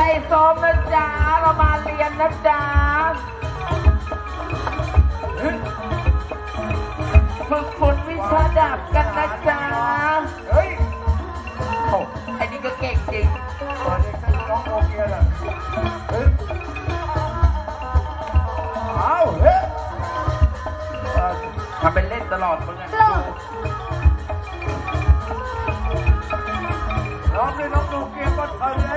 ซ้อมนะจ๊ะเรามาเรียนนะจ๊ะฝึกฝนวิชาดาบกันนะจ๊ะเฮ้ยโอ้ไอ้นี่ก็เก่งจริงตอนนี้ฉันร้องโอเคเลยเฮ้ยเอาเฮ้ยทำเป็นเล่นตลอดมึงอะน้องนี่น้องดูเกมก็เธอ